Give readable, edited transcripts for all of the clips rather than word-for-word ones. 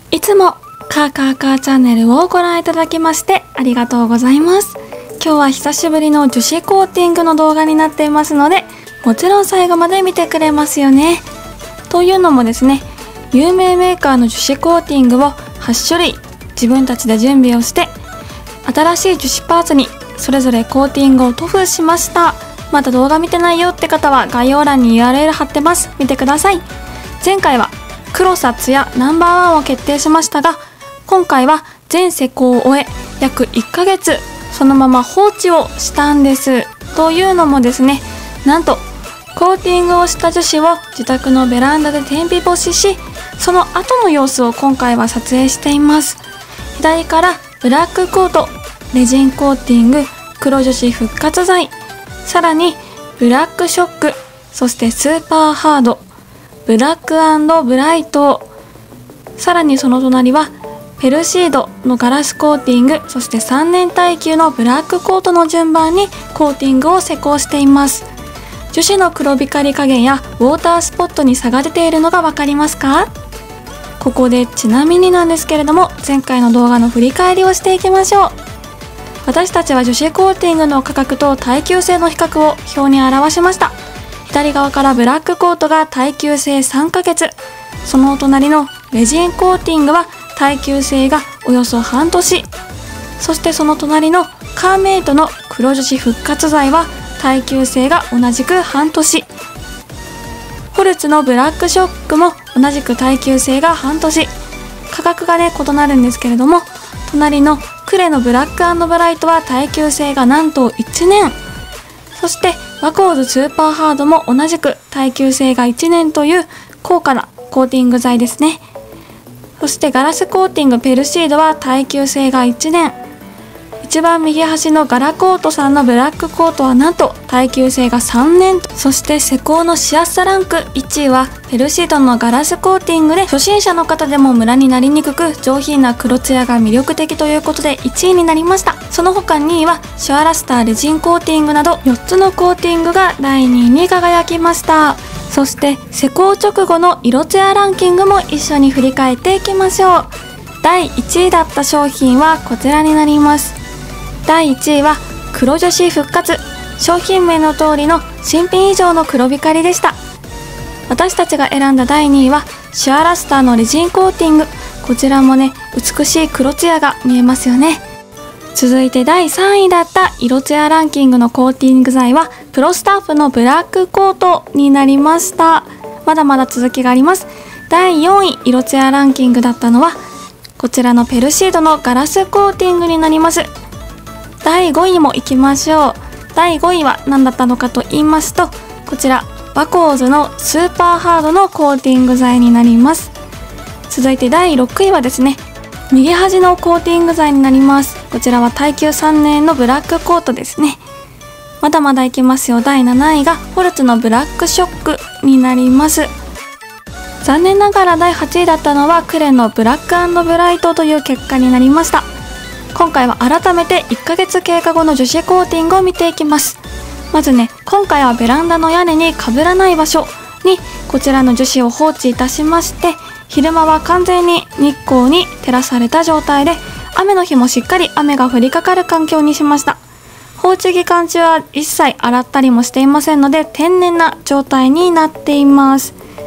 いつもカーカーカーチャンネルをご覧いただきましてありがとうございます。今日は久しぶりの樹脂コーティングの動画になっていますので、もちろん最後まで見てくれますよね。というのもですね、有名メーカーの樹脂コーティングを8種類自分たちで準備をして、新しい樹脂パーツにそれぞれコーティングを塗布しました。まだ動画見てないよって方は概要欄に URL 貼ってます。見てください。前回は黒さツヤナンバーワンを決定しましたが、今回は全施工を終え約1ヶ月そのまま放置をしたんです。というのもですね、なんとコーティングをした樹脂を自宅のベランダで天日干しし、その後の様子を今回は撮影しています。左からブラックコート、レジンコーティング、黒樹脂復活剤、さらにブラックショック、そしてスーパーハード、ブラック&ブライト、さらにその隣はペルシードのガラスコーティング、そして3年耐久のブラックコートの順番にコーティングを施工しています。樹脂の黒光り加減やウォータースポットに差が出ているのがわかりますか？ここでちなみになんですけれども、前回の動画の振り返りをしていきましょう。私たちは樹脂コーティングの価格と耐久性の比較を表に表しました。左側からブラックコートが耐久性3ヶ月、その隣のレジンコーティングは耐久性がおよそ半年、そしてその隣のカーメイトの黒樹脂復活剤は耐久性が同じく半年、ホルツのブラックショックも同じく耐久性が半年、価格がね異なるんですけれども、隣のクレのブラック&ブライトは耐久性がなんと1年、そしてワコーズスーパーハードも同じく耐久性が1年という高価なコーティング剤ですね。そしてガラスコーティングペルシードは耐久性が1年、一番右端のガラコートさんのブラックコートはなんと耐久性が3年。そして施工のしやすさランク1位はペルシードのガラスコーティングで、初心者の方でもムラになりにくく上品な黒ツヤが魅力的ということで1位になりました。その他2位はシュアラスターレジンコーティングなど4つのコーティングが第2位に輝きました。そして施工直後の色ツヤランキングも一緒に振り返っていきましょう。第1位だった商品はこちらになります。第1位は黒樹脂復活、商品名の通りの新品以上の黒光りでした。私たちが選んだ第2位はシュアラスターのレジンコーティング、こちらもね美しい黒ツヤが見えますよね。続いて第3位だった色ツヤランキングのコーティング剤はプロスタッフのブラックコートになりました。まだまだ続きがあります。第4位色ツヤランキングだったのはこちらのペルシードのガラスコーティングになります。第5位も行きましょう。第5位は何だったのかと言いますと、こちらワコーズのスーパーハードのコーティング剤になります。続いて第6位はですね、右端のコーティング剤になります。こちらは耐久3年のブラックコートですね。まだまだいきますよ。第7位がホルツのブラックショックになります。残念ながら第8位だったのはクレのブラック&ブライトという結果になりました。今回は改めて1ヶ月経過後の樹脂コーティングを見ていきます。まずね、今回はベランダの屋根にかぶらない場所にこちらの樹脂を放置いたしまして、昼間は完全に日光に照らされた状態で、雨の日もしっかり雨が降りかかる環境にしました。放置期間中は一切洗ったりもしていませんので、天然な状態になっています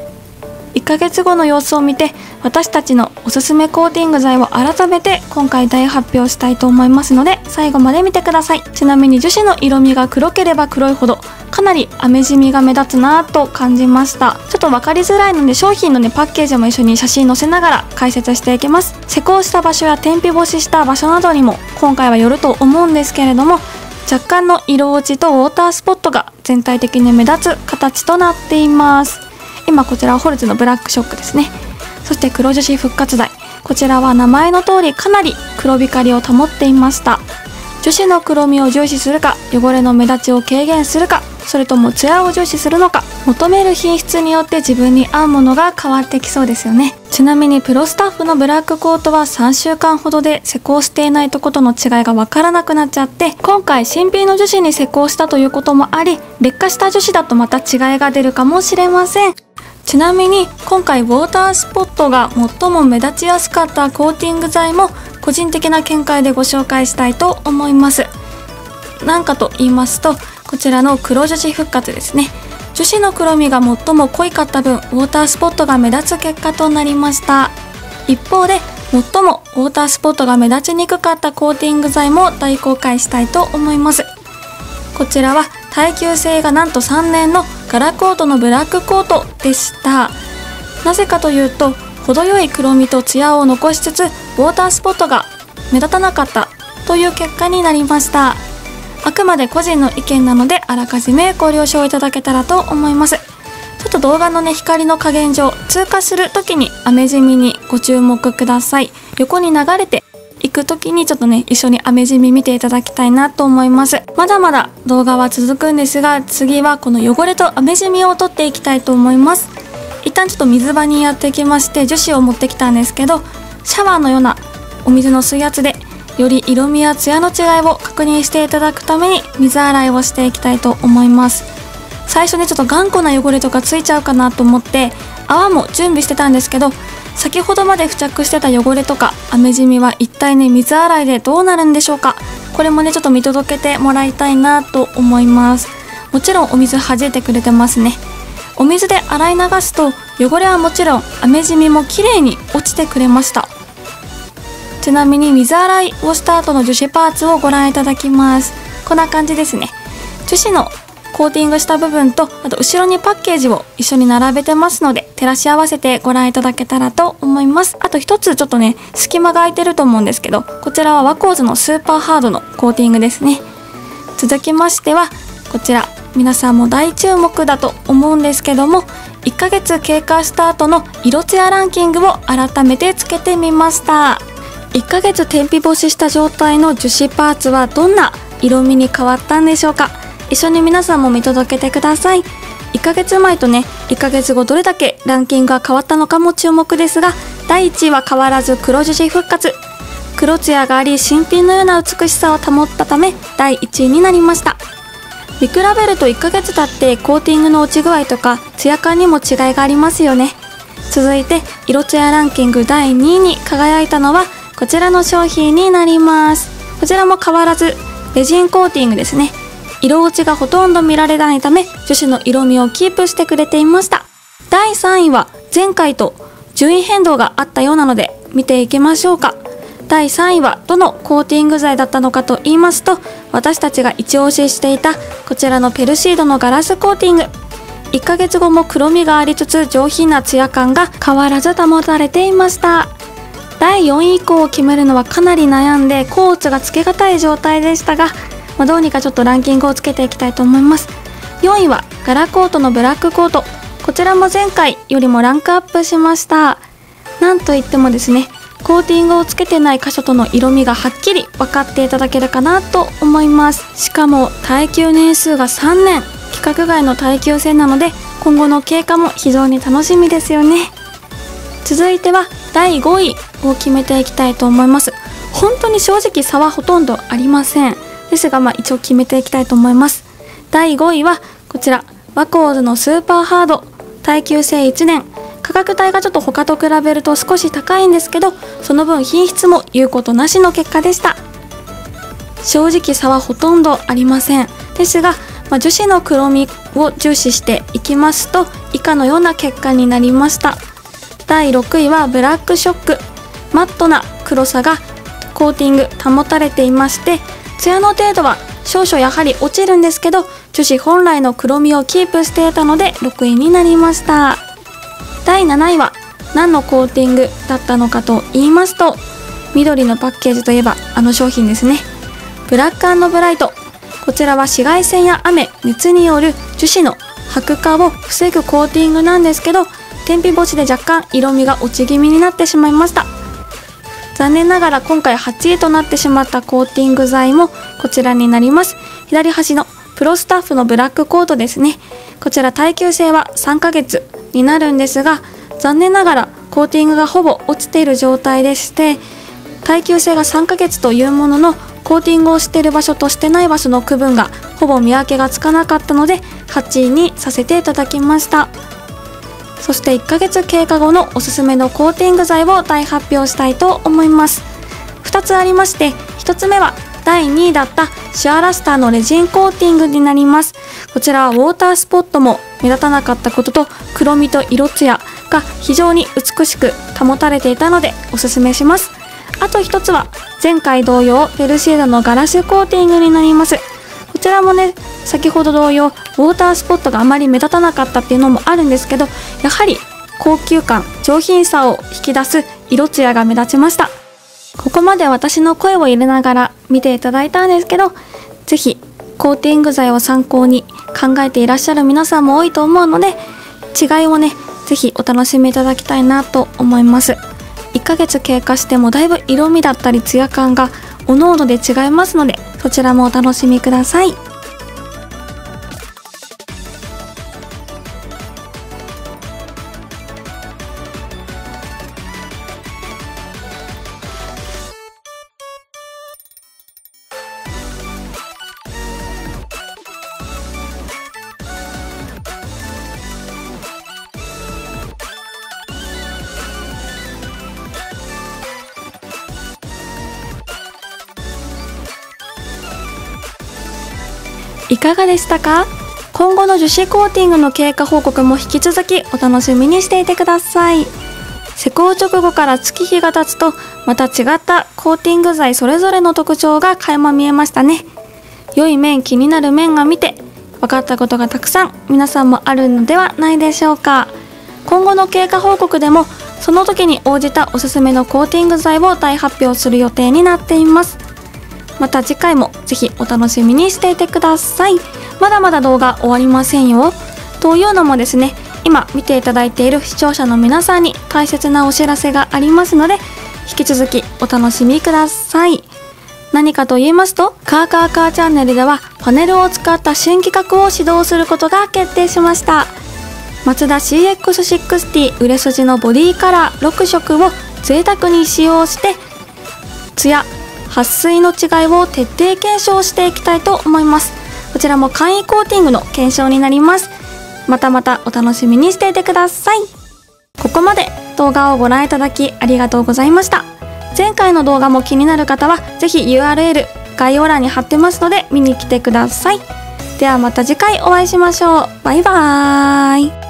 。1ヶ月後の様子を見て、私たちのおすすめコーティング剤を改めて今回大発表したいと思いますので、最後まで見てください。ちなみに樹脂の色味が黒ければ黒いほどかなり雨染みが目立つなぁと感じました。ちょっと分かりづらいので商品のねパッケージも一緒に写真載せながら解説していきます。施工した場所や天日干しした場所などにも今回はよると思うんですけれども、若干の色落ちとウォータースポットが全体的に目立つ形となっています。今こちらはホルツのブラックショックですね。そして黒樹脂復活剤、こちらは名前の通りかなり黒光りを保っていました。樹脂の黒みを重視するか、汚れの目立ちを軽減するか、それともツヤを重視するのか、求める品質によって自分に合うものが変わってきそうですよね。ちなみにプロスタッフのブラックコートは3週間ほどで施工していないとことの違いが分からなくなっちゃって、今回新品の樹脂に施工したということもあり、劣化した樹脂だとまた違いが出るかもしれません。 ちなみに今回ウォータースポットが最も目立ちやすかったコーティング剤も個人的な見解でご紹介したいと思います。何かと言いますと、こちらの黒樹脂復活ですね。樹脂の黒みが最も濃いかった分、ウォータースポットが目立つ結果となりました。一方で最もウォータースポットが目立ちにくかったコーティング剤も大公開したいと思います。こちらは耐久性がなんと3年のガラコートのブラックコートでした。なぜかというと、程よい黒みとツヤを残しつつウォータースポットが目立たなかったという結果になりました。あくまで個人の意見なので、あらかじめご了承いただけたらと思います。ちょっと動画の光の加減上、通過する時に雨染みにご注目ください。横に流れていく時にちょっと一緒に雨染み見ていただきたいなと思います。まだまだ動画は続くんですが、次はこの汚れと雨染みを取っていきたいと思います。一旦ちょっと水場にやってきまして、樹脂を持ってきたんですけど、シャワーのようなお水の水圧でより色味やツヤの違いを確認していただくために水洗いをしていきたいと思います。最初ちょっと頑固な汚れとかついちゃうかなと思って泡も準備してたんですけど、先ほどまで付着してた汚れとか雨染みは一体水洗いでどうなるんでしょうか。これもちょっと見届けてもらいたいなと思います。もちろんお水弾いてくれてますね。お水で洗い流すと汚れはもちろん雨染みも綺麗に落ちてくれました。ちなみに水洗いをした後の樹脂パーツをご覧いただきます。こんな感じですね。樹脂のコーティングした部分と、あと後ろにパッケージを一緒に並べてますので、照らし合わせてご覧いただけたらと思います。あと一つちょっと隙間が空いてると思うんですけど、こちらはワコーズのスーパーハードのコーティングですね。続きましてはこちら、皆さんも大注目だと思うんですけども、1ヶ月経過した後の色ツヤランキングを改めてつけてみました。1ヶ月天日干しした状態の樹脂パーツはどんな色味に変わったんでしょうか。一緒に皆さんも見届けてください。1ヶ月前と1ヶ月後どれだけランキングが変わったのかも注目ですが、第1位は変わらず黒樹脂復活。黒ツヤがあり新品のような美しさを保ったため第1位になりました。見比べると1ヶ月経ってコーティングの落ち具合とかツヤ感にも違いがありますよね。続いて色ツヤランキング第2位に輝いたのはこちらの商品になります。こちらも変わらずレジンコーティングですね。色落ちがほとんど見られないため樹脂の色味をキープしてくれていました。第3位は前回と順位変動があったようなので見ていきましょうか。第3位はどのコーティング剤だったのかと言いますと、私たちが一押ししていたこちらのペルシードのガラスコーティング。1ヶ月後も黒みがありつつ上品なツヤ感が変わらず保たれていました。第4位以降を決めるのはかなり悩んでコーツがつけがたい状態でしたが、どうにかちょっとランキングをつけていきたいと思います。4位はガラコートのブラックコート。こちらも前回よりもランクアップしました。なんといってもですね、コーティングをつけてない箇所との色味がはっきり分かっていただけるかなと思います。しかも耐久年数が3年、規格外の耐久性なので今後の経過も非常に楽しみですよね。続いては第5位を決めていきたいと思います。本当に正直差はほとんどありません。ですが一応決めていきたいと思います。第5位はこちらワコーズのスーパーハード、耐久性1年。価格帯がちょっと他と比べると少し高いんですけど、その分品質も言うことなしの結果でした。正直差はほとんどありません。ですが、樹脂の黒みを重視していきますと以下のような結果になりました。第6位はブラックショック。マットな黒さがコーティング保たれていまして、ツヤの程度は少々やはり落ちるんですけど、樹脂本来の黒みをキープしていたので6位になりました。第7位は何のコーティングだったのかと言いますと、緑のパッケージといえばあの商品ですね。ブラック&ブライト。こちらは紫外線や雨、熱による樹脂の白化を防ぐコーティングなんですけど、天日干しで若干色味が落ち気味になってしまいました。残念ながら今回8位となってしまったコーティング剤もこちらになります。左端のプロスタッフのブラックコートですね。こちら耐久性は3ヶ月になるんですが、残念ながらコーティングがほぼ落ちている状態でして、耐久性が3ヶ月というもののコーティングをしている場所としてない場所の区分がほぼ見分けがつかなかったので8位にさせていただきました。 そして1ヶ月経過後のおすすめのコーティング剤を大発表したいと思います。2つありまして、1つ目は第2位だったシュアラスターのレジンコーティングになります。こちらはウォータースポットも目立たなかったことと、黒みと色艶が非常に美しく保たれていたのでおすすめします。あと1つは前回同様ペルシードのガラスコーティングになります。こちらもね、先ほど同様ウォータースポットがあまり目立たなかったっていうのもあるんですけど、やはり高級感、上品さを引き出す色艶が目立ちました。ここまで私の声を入れながら見ていただいたんですけど、ぜひコーティング剤を参考に考えていらっしゃる皆さんも多いと思うので、違いをね、ぜひお楽しみいただきたいなと思います。1ヶ月経過してもだいぶ色味だったりツヤ感が各々で違いますので、そちらもお楽しみください。いかがでしたか？今後の樹脂コーティングの経過報告も引き続きお楽しみにしていてください。施工直後から月日が経つと、また違ったコーティング剤それぞれの特徴が垣間見えましたね。良い面、気になる面が見て分かったことがたくさん皆さんもあるのではないでしょうか。今後の経過報告でもその時に応じたおすすめのコーティング剤を大発表する予定になっています。また次回もぜひお楽しみにしていてください。まだまだ動画終わりませんよ。というのもですね、今見ていただいている視聴者の皆さんに大切なお知らせがありますので、引き続きお楽しみください。何かと言いますと、カーカーカーチャンネルではパネルを使った新企画を始動することが決定しました。マツダ CX60 売れ筋のボディカラー6色を贅沢に使用して、ツヤ、撥水の違いを徹底検証していきたいと思います。こちらも簡易コーティングの検証になります。またまたお楽しみにしていてください。ここまで動画をご覧いただきありがとうございました。前回の動画も気になる方はぜひ URL 概要欄に貼ってますので見に来てください。ではまた次回お会いしましょう。バイバーイ。